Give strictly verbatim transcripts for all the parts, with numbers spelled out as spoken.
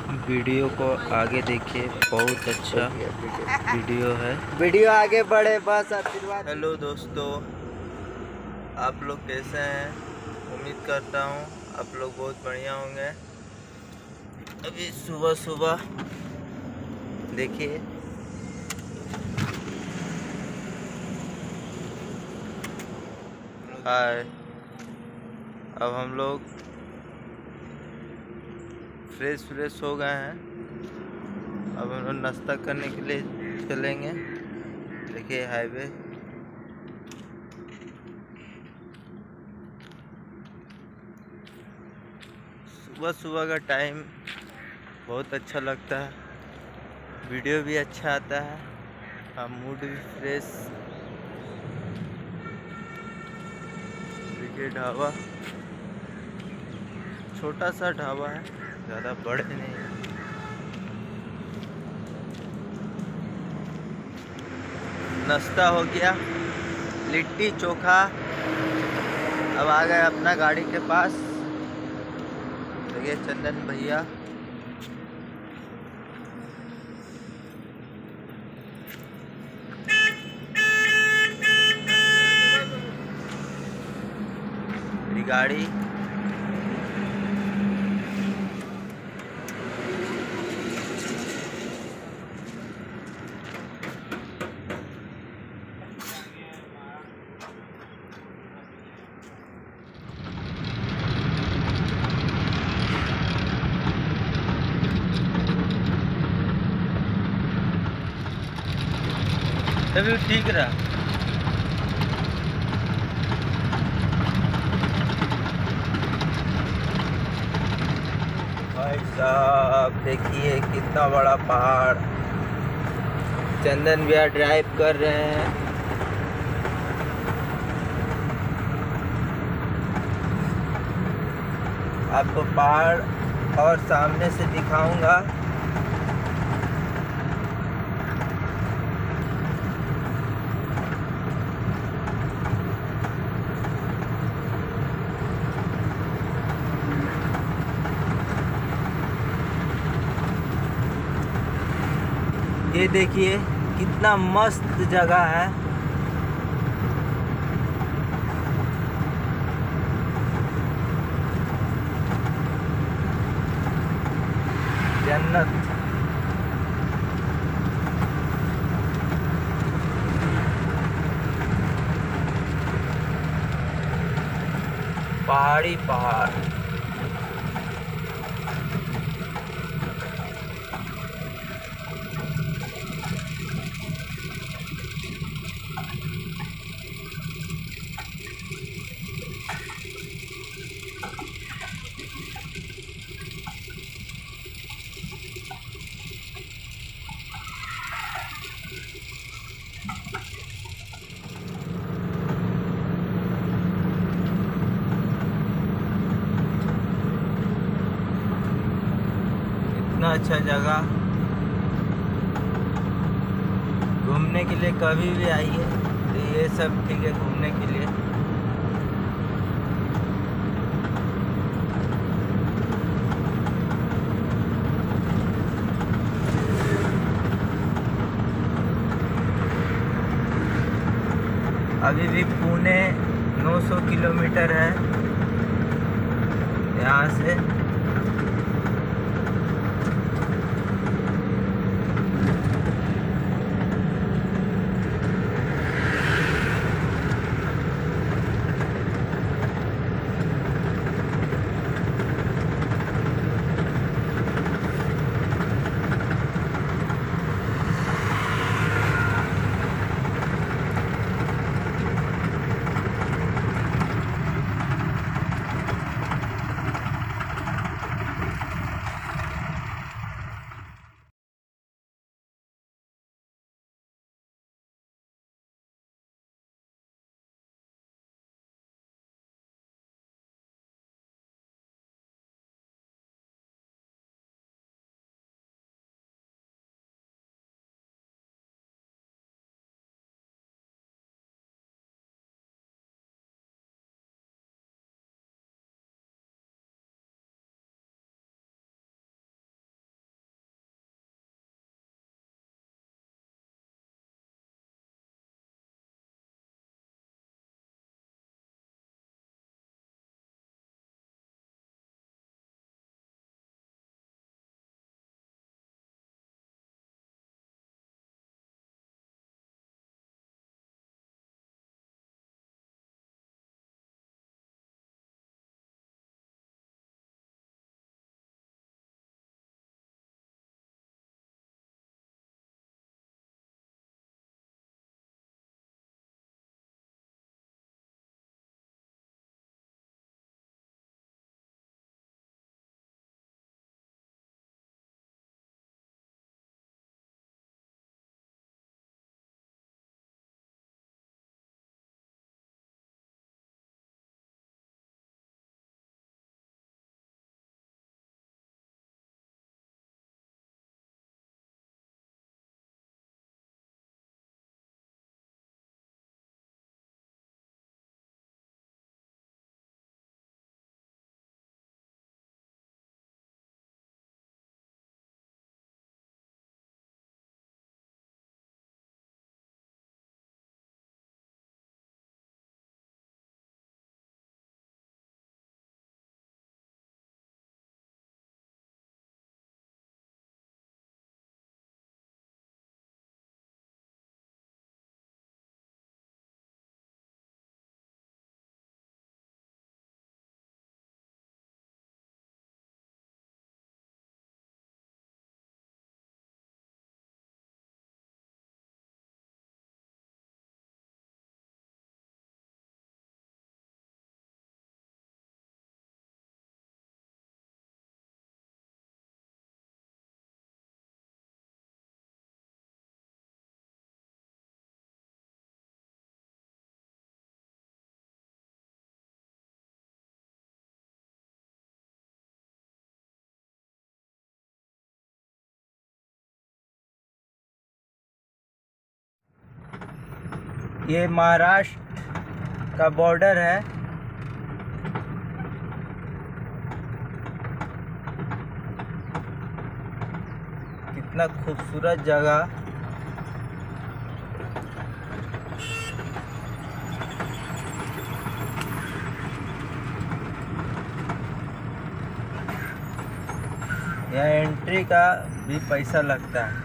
Video को आगे देखिए, बहुत अच्छा वीडियो है। वीडियो आगे बढ़े, बस आशीर्वाद। हेलो दोस्तों, आप लोग कैसे हैं? उम्मीद करता हूँ आप लोग बहुत बढ़िया होंगे। अभी सुबह सुबह देखिए, हाय। अब हम लोग फ्रेश फ्रेश हो गए हैं। अब हम लोग नाश्ता करने के लिए चलेंगे। देखिए हाईवे, सुबह सुबह का टाइम बहुत अच्छा लगता है, वीडियो भी अच्छा आता है, हम मूड भी फ्रेश। देखिए ढाबा, छोटा सा ढाबा है, ज़्यादा बड़े नहीं है। नाश्ता हो गया, लिट्टी चोखा। अब आ गए अपना गाड़ी के पास। देखिए चंदन भैया, मेरी गाड़ी। तभी ठीक रहा। भाई साहब देखिए कितना बड़ा पहाड़। चंदन भैया ड्राइव कर रहे हैं। आपको पहाड़ और सामने से दिखाऊंगा। ये देखिए कितना मस्त जगह है। जन्नत। पहाड़ी पहाड़। इतना अच्छा जगह, घूमने के लिए कभी भी आइए। तो ये सब ठीक है घूमने के लिए। अभी भी पुणे नौ सौ किलोमीटर है यहाँ से। ये महाराष्ट्र का बॉर्डर है। कितना खूबसूरत जगह। यहाँ एंट्री का भी पैसा लगता है।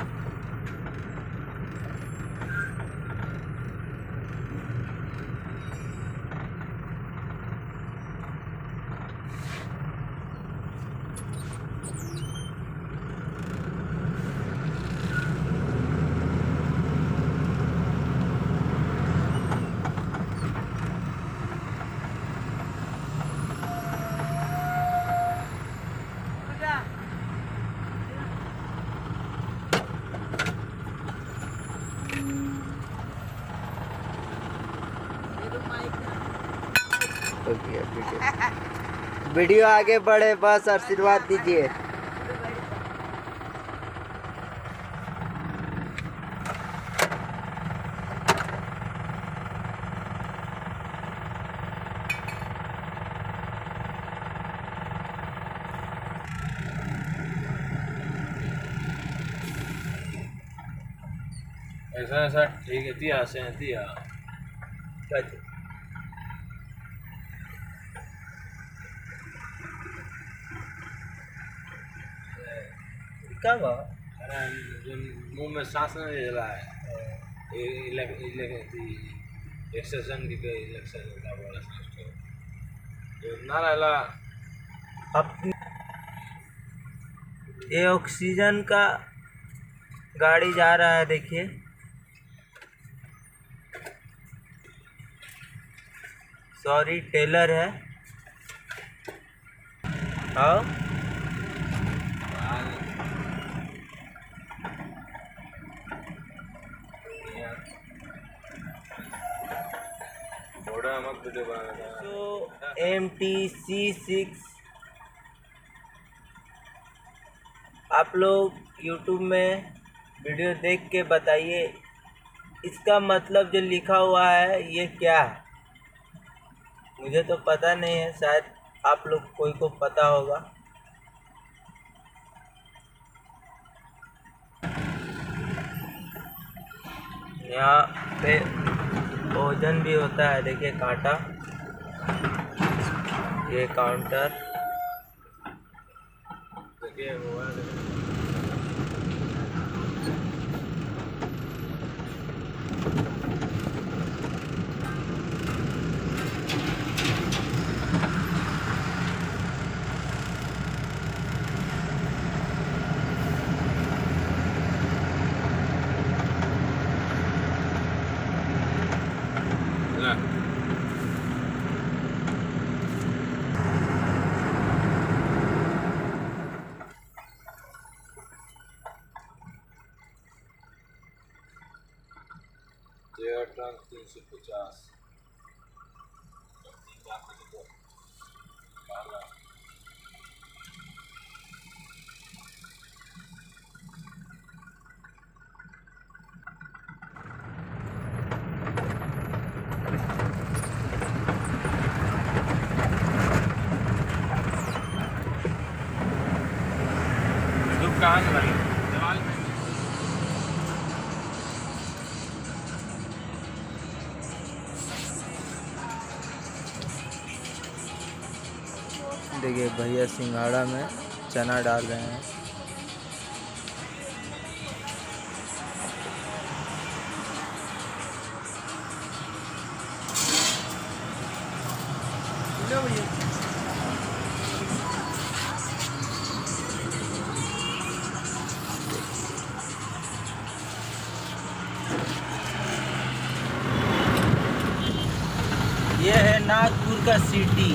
वीडियो आगे बढ़े, बस आशीर्वाद दीजिए। ऐसा ऐसा ठीक है दिया से दिया क्या हुआ? अरे जो मुंह में सांस नहीं ले रहा है एक्सेशन की इलेक्शन का बोला सांस तो जो ना रहला। अब ये ऑक्सीजन का गाड़ी जा रहा है, देखिए। सॉरी, टेलर है। आओ तो एम टी सी सिक्स आप लोग यूट्यूब में वीडियो देख के बताइए इसका मतलब जो लिखा हुआ है ये क्या है। मुझे तो पता नहीं है, शायद आप लोग कोई को पता होगा। यहाँ पे भोजन भी होता है, देखिए कांटा। ये काउंटर देखिए हुआ तीन सौ पचास दुकान वाली दीवार में देखिए भैया सिंघाड़ा में चना डाल रहे हैं। ये है नागपुर का सिटी।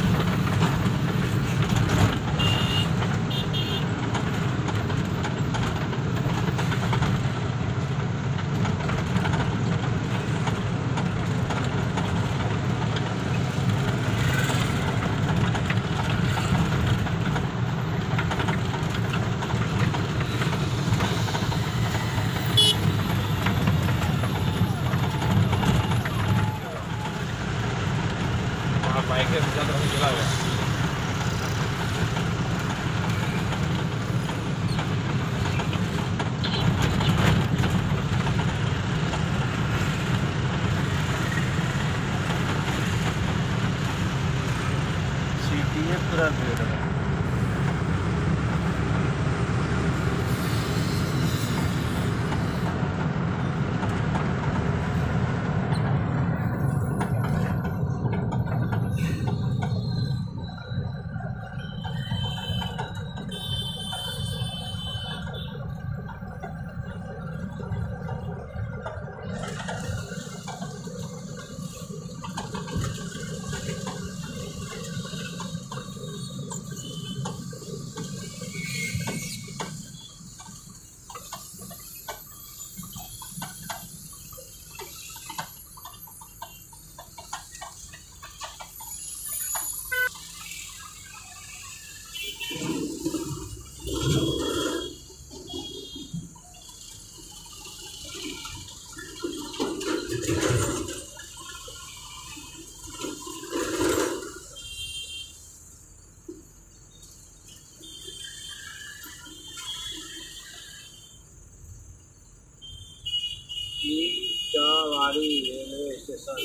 Itwari railway station.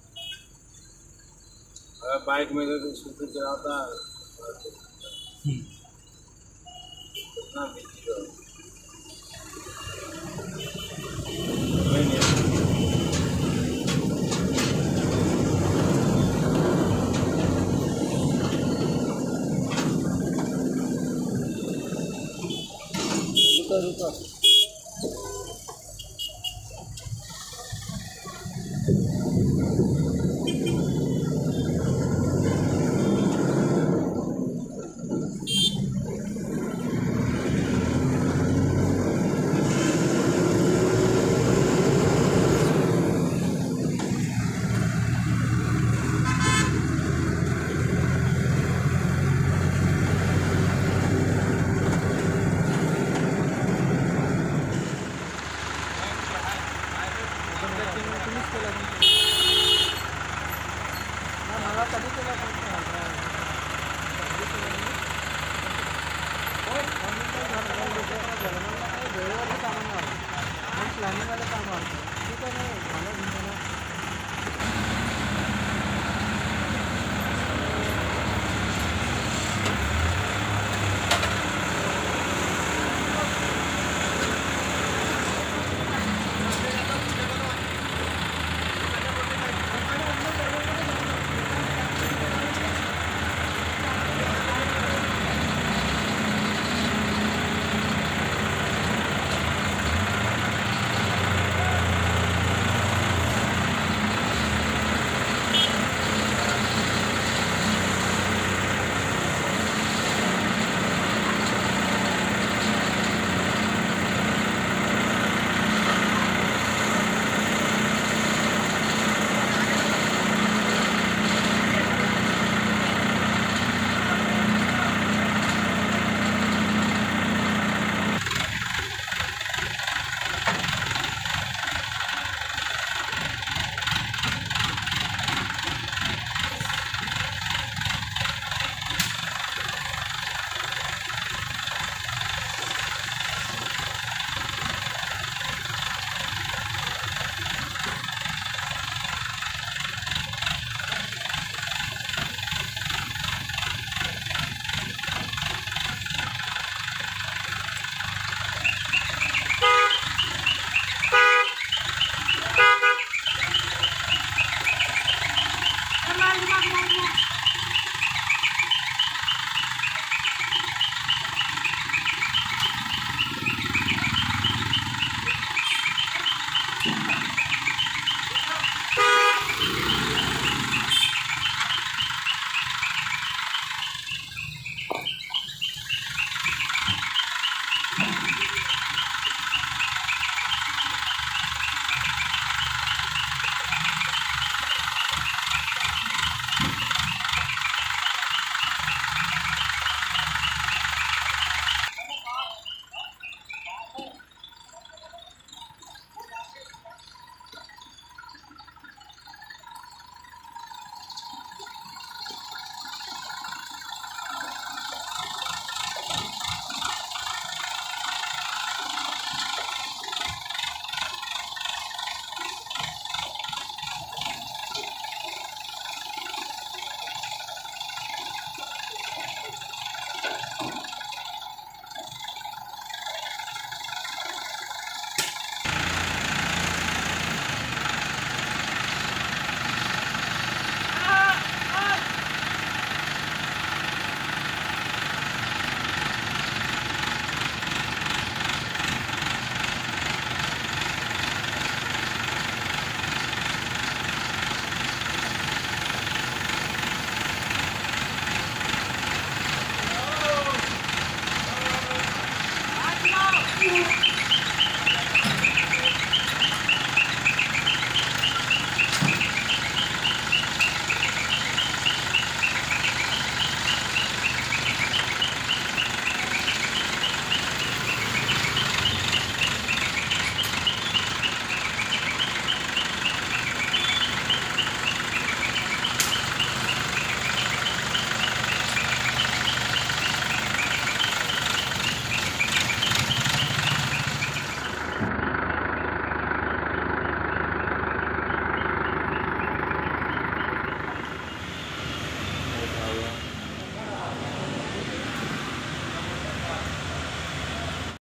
अगर बाइक में तो स्कूटर चलाता है।